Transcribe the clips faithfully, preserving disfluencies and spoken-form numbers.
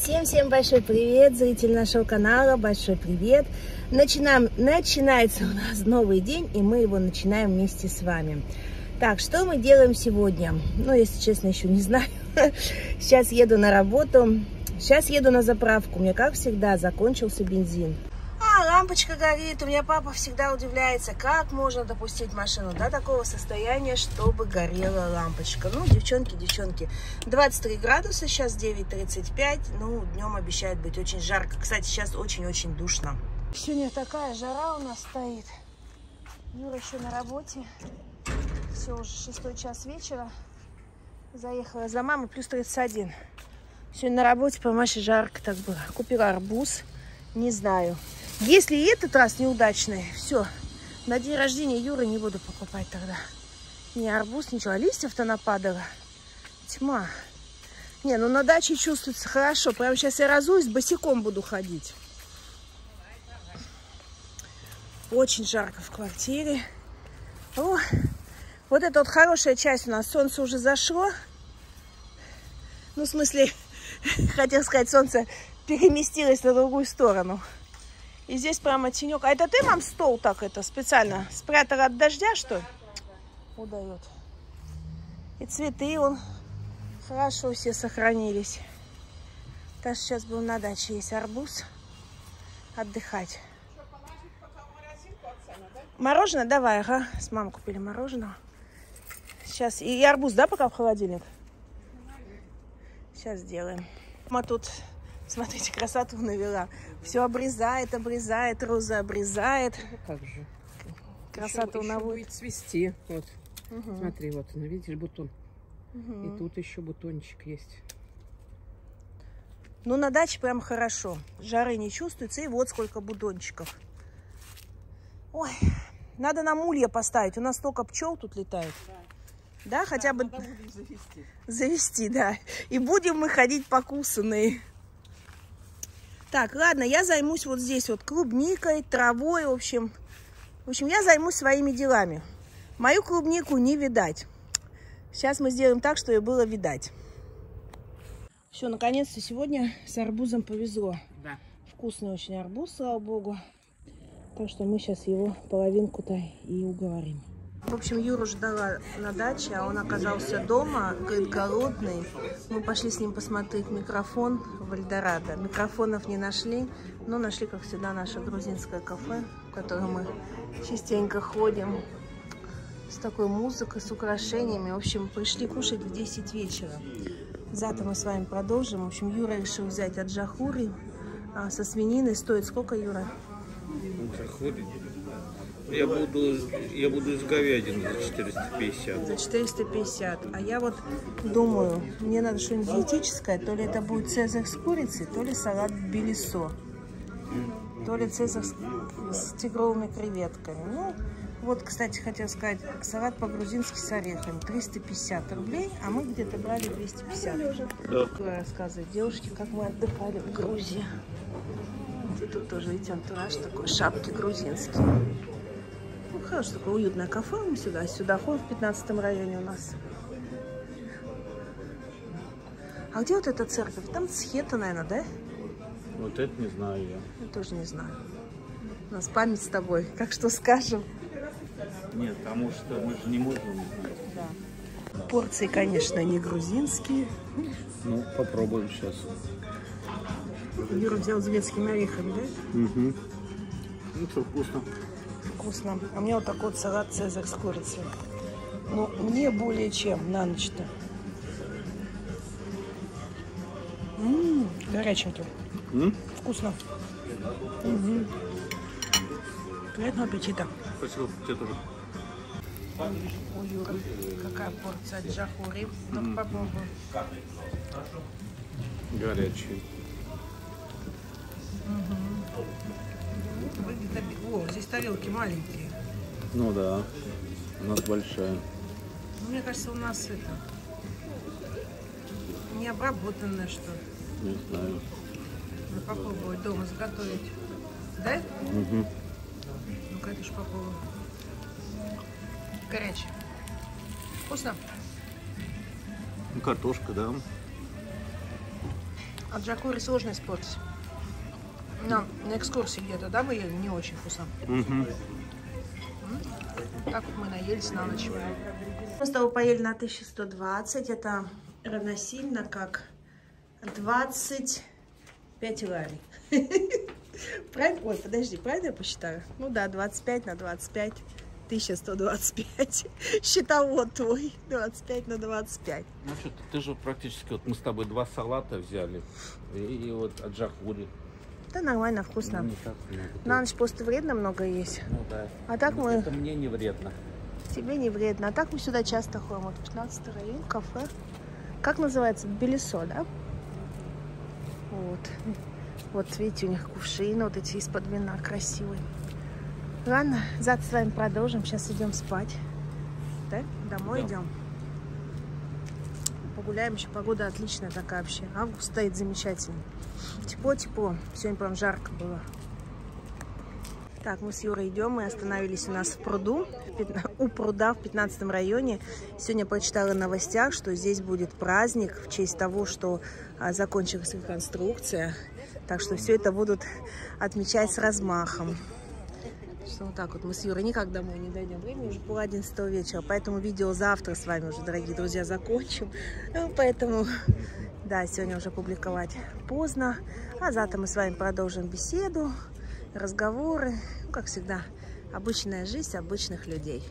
Всем-всем большой привет, зрители нашего канала, большой привет. Начинаем, начинается у нас новый день, и мы его начинаем вместе с вами. Так, что мы делаем сегодня? Ну, если честно, еще не знаю. Сейчас еду на работу, сейчас еду на заправку. У меня, как всегда, закончился бензин. А, лампочка горит. У меня папа всегда удивляется, как можно допустить машину до такого состояния, чтобы горела лампочка. Ну, девчонки, девчонки, двадцать три градуса, сейчас девять тридцать пять. Ну, днем обещает быть очень жарко. Кстати, сейчас очень-очень душно. Сегодня такая жара у нас стоит. Юра еще на работе. Все, уже шестой час вечера. Заехала за мамой, плюс тридцать один. Сегодня на работе по Маше жарко так было. Купила арбуз. Не знаю. Если и этот раз неудачный, все, на день рождения Юры не буду покупать тогда. Ни арбуз, ничего. А листьев-то нападало. Тьма. Не, ну на даче чувствуется хорошо. Прямо сейчас я разуюсь, босиком буду ходить. Очень жарко в квартире. О, вот это вот хорошая часть у нас. Солнце уже зашло. Ну, в смысле, хотел сказать, солнце переместилось на другую сторону. И здесь прямо тенек. А это ты, мам, стол так это специально спрятал от дождя, что ли? Удает. И цветы он хорошо все сохранились. Так что сейчас будем на даче есть арбуз. Отдыхать. Мороженое? Давай, ага. С мамой купили мороженое. Сейчас. И арбуз, да, пока в холодильник? Сейчас сделаем. Мы тут... Смотрите, красоту навела. Все обрезает, обрезает, роза обрезает. Ну, как же. Красоту еще, наводит. Еще будет цвести. Вот. Угу. Смотри, вот, ну, видишь, бутон. Угу. И тут еще бутончик есть. Ну, на даче прям хорошо. Жары не чувствуется. И вот сколько бутончиков. Ой, надо нам улья поставить. У нас столько пчел тут летает. Да. Да, да, хотя бы завести. Завести, да. И будем мы ходить покусанные. Так, ладно, я займусь вот здесь вот клубникой, травой, в общем. В общем, я займусь своими делами. Мою клубнику не видать. Сейчас мы сделаем так, что ее было видать. Все, наконец-то сегодня с арбузом повезло. Да. Вкусный очень арбуз, слава богу. Так что мы сейчас его половинку-то и уговорим. В общем, Юру ждала на даче, а он оказался дома, говорит, голодный. Мы пошли с ним посмотреть микрофон в Эльдорадо. Микрофонов не нашли, но нашли, как всегда, наше грузинское кафе, в котором мы частенько ходим. С такой музыкой, с украшениями. В общем, пришли кушать в десять вечера. Завтра мы с вами продолжим. В общем, Юра решил взять аджахури а, со свининой. Стоит сколько, Юра? Аджахури? Я буду, я буду с говядиной за четыреста пятьдесят. За четыреста пятьдесят. А я вот думаю, мне надо что-нибудь диетическое. То ли это будет цезарь с курицей, то ли салат белисо. То ли цезарь с, с тигровыми креветками. Ну, вот, кстати, хотел сказать, салат по-грузински с орехами. триста пятьдесят рублей, а мы где-то брали двести пятьдесят. Да. Рассказывать девушке, как мы отдыхали в Грузии. И тут тоже, видите, антураж такой, шапки грузинские. Ну, хорошо, такое уютное кафе. Мы сюда, сюда ходим в пятнадцатом районе у нас. А где вот эта церковь? Там Схета, наверное, да? Вот это не знаю я. Я тоже не знаю. У нас память с тобой. Как что скажем? Нет, потому что мы же не можем узнать. Да. Порции, конечно, не грузинские. Ну, попробуем сейчас. Юра взял с грецкими орехами, да? Угу. Ну что, вкусно. Вкусно. А мне вот такой вот салат цезарь с курицей. Ну, мне более чем на ночь-то. Ммм, горяченький. М? Вкусно. Угу. Приятного аппетита. Спасибо, тебе тоже. У Юры какая порция аджахури. Ну, попробуем. Горячий. Угу. О, здесь тарелки маленькие. Ну да, у нас большая. Ну, мне кажется, у нас это не обработанное что-то. Не знаю. Надо попробовать дома заготовить. Да? Угу. Ну-ка, это ж попробуем. Горячий. Вкусно? Картошка, да. А джакури сложно испортить. На, на экскурсии где-то, да, вы ели? Не очень вкусно. Угу. Так вот мы наелись на ночь. Мы с тобой поели на тысячу сто двадцать. Это равносильно как двадцать пять лари. Правильно? Ой, подожди, правильно я посчитаю? Ну да, двадцать пять на двадцать пять. тысяча сто двадцать пять. Счетовод твой. двадцать пять на двадцать пять. Ну что, ты же практически, вот мы с тобой два салата взяли. И, и вот аджахури. Да нормально, вкусно. Ну, не так много. На ночь просто вредно много есть. Ну да. А так ну, мы... Это мне не вредно. Тебе не вредно. А так мы сюда часто ходим. Вот пятнадцатый район, кафе. Как называется? Белесо, да? Вот. Вот видите, у них кувшины вот эти из-под вина красивые. Ладно, завтра с вами продолжим. Сейчас идем спать. Да? Домой Да. идем. Погуляем еще. Погода отличная такая вообще. Август стоит замечательный. Тепло-тепло. Сегодня прям жарко было. Так, мы с Юрой идем. Мы остановились у нас в пруду. У пруда в пятнадцатом районе. Сегодня прочитала в новостях, что здесь будет праздник в честь того, что а, закончилась реконструкция. Так что все это будут отмечать с размахом. Что вот так вот мы с Юрой никак домой не дойдем. Время уже пол одиннадцатого вечера. Поэтому видео завтра с вами уже, дорогие друзья, закончим. Ну, поэтому, да, сегодня уже публиковать поздно. А завтра мы с вами продолжим беседу, разговоры. Ну, как всегда, обычная жизнь обычных людей.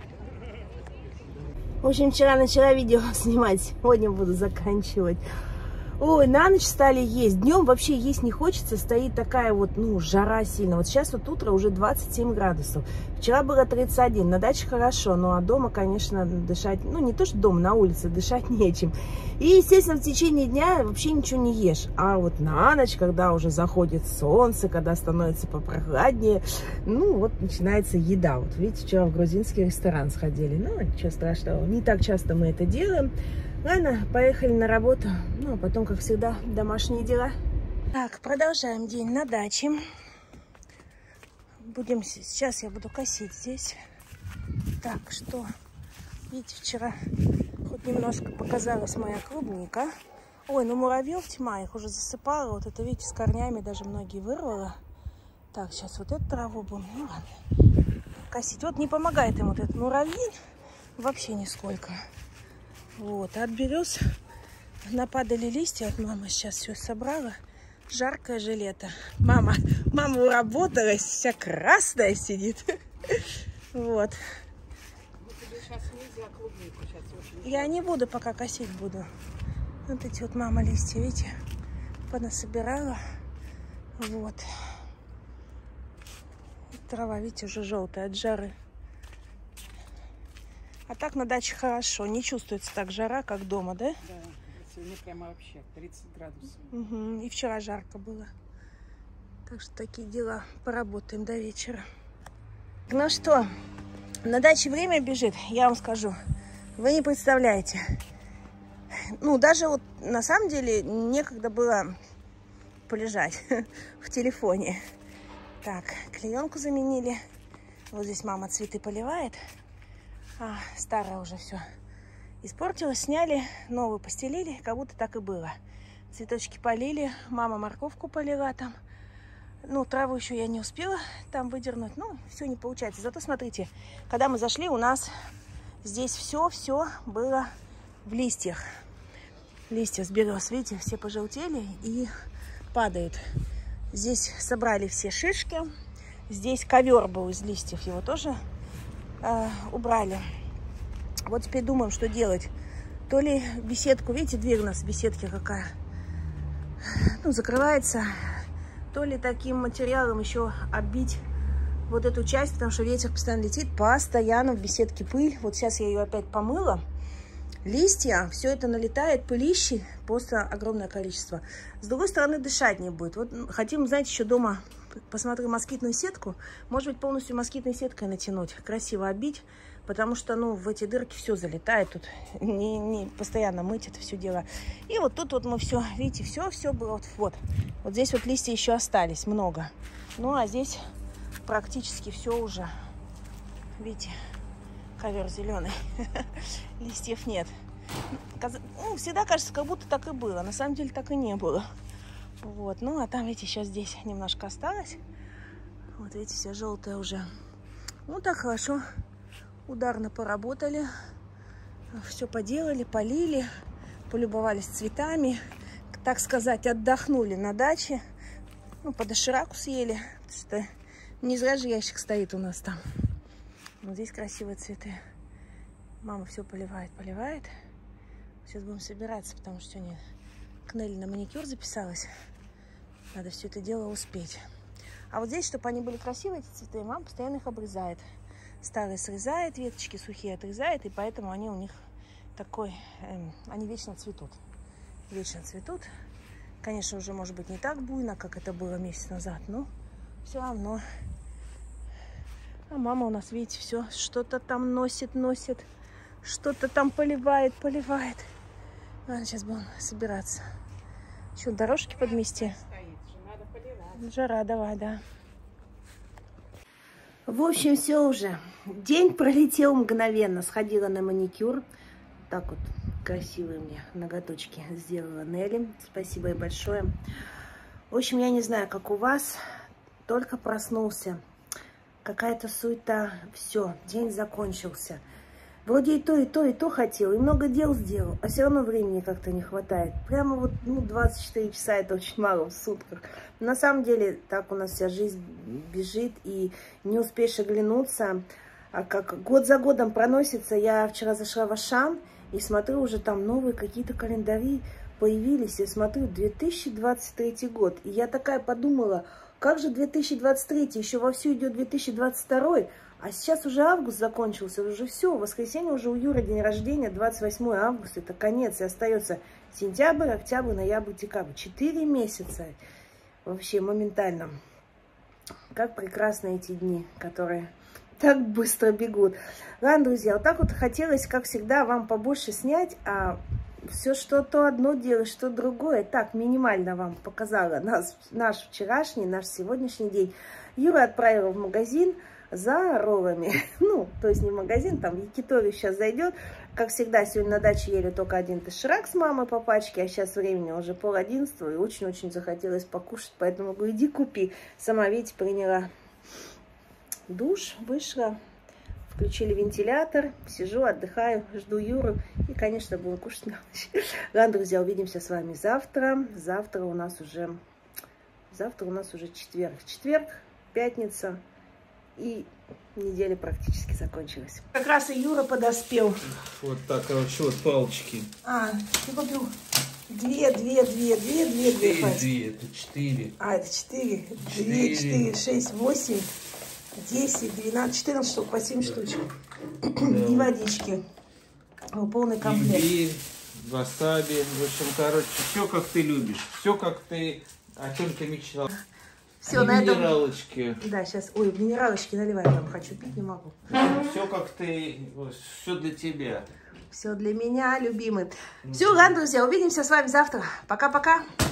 В общем, вчера начала видео снимать. Сегодня буду заканчивать. Ой, на ночь стали есть. Днем вообще есть не хочется. Стоит такая вот, ну, жара сильно. Вот сейчас вот утро уже двадцать семь градусов. Вчера было тридцать один. На даче хорошо, ну а дома, конечно, дышать... Ну, не то, что дома, на улице дышать нечем. И, естественно, в течение дня вообще ничего не ешь. А вот на ночь, когда уже заходит солнце, когда становится попрохладнее, ну, вот начинается еда. Вот видите, вчера в грузинский ресторан сходили. Ну, ничего страшного. Не так часто мы это делаем. Ладно, поехали на работу. Ну, а потом, как всегда, домашние дела. Так, продолжаем день на даче. Будем... Сейчас я буду косить здесь. Так, что... Видите, вчера хоть немножко показалась моя клубника. Ой, ну муравьев тьма, их уже засыпала. Вот это, видите, с корнями даже многие вырвала. Так, сейчас вот эту траву будем... Ну, ладно. Косить. Вот не помогает им вот этот муравьин. Вообще нисколько. Вот, от берез нападали листья от мамы. Сейчас все собрала. Жаркое же лето. Мама, мама уработалась, вся красная сидит. Вот. Я не буду пока косить буду. Вот эти вот мама листья, видите, понасобирала. Вот. Трава, видите, уже желтая от жары. А так на даче хорошо. Не чувствуется так жара, как дома, да? Да, сегодня прямо вообще тридцать градусов. Угу. И вчера жарко было. Так что такие дела. Поработаем до вечера. Ну что, на даче время бежит, я вам скажу. Вы не представляете. Ну, даже вот на самом деле некогда было полежать в телефоне. Так, клеенку заменили. Вот здесь мама цветы поливает. А, старое уже все испортилось. Сняли, новую постелили, как будто так и было. Цветочки полили, мама морковку полила там. Ну, траву еще я не успела там выдернуть. Ну, все не получается. Зато смотрите, когда мы зашли, у нас здесь все-все было в листьях. Листья с берез, видите, все пожелтели и падают. Здесь собрали все шишки. Здесь ковер был из листьев, его тоже э, убрали. Вот теперь думаем, что делать. То ли беседку, видите, дверь у нас в беседке какая, ну, закрывается. То ли таким материалом еще оббить вот эту часть, потому что ветер постоянно летит, постоянно в беседке пыль. Вот сейчас я ее опять помыла. Листья, все это налетает, пылищи, просто огромное количество. С другой стороны, дышать не будет. Вот хотим, знаете, еще дома, посмотрю москитную сетку. Может быть, полностью москитной сеткой натянуть, красиво оббить, потому что, ну, в эти дырки все залетает. Тут не, не постоянно мыть это все дело. И вот тут вот мы все, видите, все-все было вот, вот. Вот здесь вот листья еще остались, много. Ну, а здесь практически все уже, видите, ковер зеленый. Листьев нет. Ну, всегда кажется, как будто так и было. На самом деле так и не было. Вот, ну а там, видите, сейчас здесь немножко осталось. Вот, видите, все желтое уже. Ну, так хорошо. Ударно поработали. Все поделали, полили. Полюбовались цветами. Так сказать, отдохнули на даче. Ну, по дошираку съели. Что не зря же ящик стоит у нас там. Вот здесь красивые цветы. Мама все поливает, поливает. Сейчас будем собираться, потому что сегодня к Нелли на маникюр записалась. Надо все это дело успеть. А вот здесь, чтобы они были красивые, эти цветы, мама постоянно их обрезает. Старые срезает, веточки сухие отрезает, и поэтому они у них такой, эм, они вечно цветут. Вечно цветут. Конечно, уже, может быть, не так буйно, как это было месяц назад, но все равно. А мама у нас, видите, все что-то там носит, носит. Что-то там поливает, поливает. Ладно, сейчас будем собираться. Еще дорожки подмести. Жара, давай, да. В общем, все уже. День пролетел мгновенно. Сходила на маникюр. Так вот красивые мне ноготочки сделала Нелли. Спасибо ей большое. В общем, я не знаю, как у вас. Только проснулся. Какая-то суета. Все, день закончился. Вроде и то, и то, и то хотел, и много дел сделал, а все равно времени как-то не хватает. Прямо вот, ну, двадцать четыре часа это очень мало в сутках. Но на самом деле так у нас вся жизнь бежит, и не успеешь оглянуться, а как год за годом проносится. Я вчера зашла в Ашан и смотрю, уже там новые какие-то календари появились. Я смотрю, две тысячи двадцать третий год. И я такая подумала, как же две тысячи двадцать третий, еще вовсю идет две тысячи двадцать второй. А сейчас уже август закончился, уже все, в воскресенье уже у Юры день рождения, двадцать восьмое августа, это конец, и остается сентябрь, октябрь, ноябрь, декабрь. Четыре месяца, вообще моментально. Как прекрасны эти дни, которые так быстро бегут. Ладно, друзья, вот так вот хотелось, как всегда, вам побольше снять, а все что то одно делать, что другое. Так, минимально вам показала нас, наш вчерашний, наш сегодняшний день. Юра отправила в магазин за роллами. Ну, то есть не в магазин, там в Якиторию сейчас зайдет. Как всегда, сегодня на даче ели только один доширак с мамой по пачке, а сейчас времени уже пол одиннадцатого, и очень-очень захотелось покушать, поэтому говорю, иди купи. Сама, видите, приняла душ, вышла, включили вентилятор, сижу, отдыхаю, жду Юру, и, конечно, будем кушать на ночь. Ладно, друзья, увидимся с вами завтра. Завтра у нас уже, завтра у нас уже четверг. Четверг, пятница. И неделя практически закончилась. Как раз и Юра подоспел. Вот так, короче, вот палочки. А, ты купил две, две, две, две, две, две. Две, две, это четыре. А, это четыре. Две, четыре, шесть, восемь, десять, двенадцать, четырнадцать штук, по семь штучек. И водички. Полный комплект. Имбирь, васаби, в общем, короче, все как ты любишь. Все как ты, о чем ты мечтал. Все, на этом... Минералочки. Да, сейчас. Ой, минералочки наливай, там хочу пить, не могу. Все как ты, все для тебя. Все для меня, любимый. Все, ладно, друзья, увидимся с вами завтра. Пока-пока.